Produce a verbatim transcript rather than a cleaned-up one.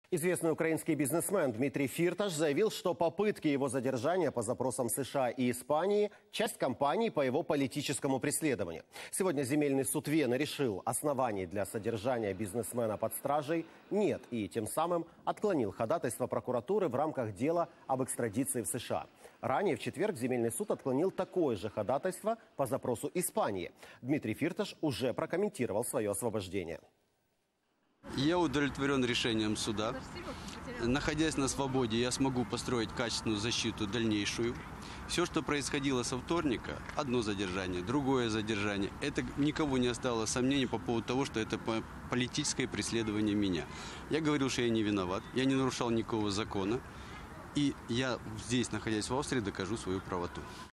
Известный украинский бизнесмен Дмитрий Фирташ заявил, что попытки его задержания по запросам США и Испании – часть кампании по его политическому преследованию. Сегодня земельный суд Вены решил, оснований для содержания бизнесмена под стражей нет, и тем самым отклонил ходатайство прокуратуры в рамках дела об экстрадиции в США. Ранее в четверг земельный суд отклонил такое же ходатайство по запросу Испании. Дмитрий Фирташ уже прокомментировал свое освобождение. Я удовлетворен решением суда. Находясь на свободе, я смогу построить качественную защиту дальнейшую. Все, что происходило со вторника, одно задержание, другое задержание, это никого не оставило сомнений по поводу того, что это политическое преследование меня. Я говорил, что я не виноват, я не нарушал никакого закона. И я здесь, находясь в Австрии, докажу свою правоту.